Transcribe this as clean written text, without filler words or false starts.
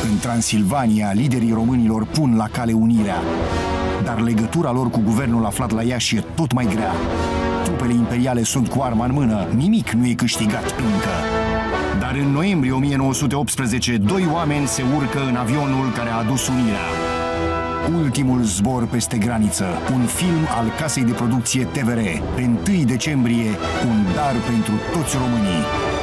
În Transilvania, liderii românilor pun la cale unirea, dar legătura lor cu guvernul aflat la Iași e tot mai grea. Trupele imperiale sunt cu arma în mână, nimic nu e câștigat încă. Dar în noiembrie 1918, doi oameni se urcă în avionul care a adus unirea. Ultimul zbor peste graniță, un film al casei de producție TVR. Pe 1 decembrie, un dar pentru toți românii.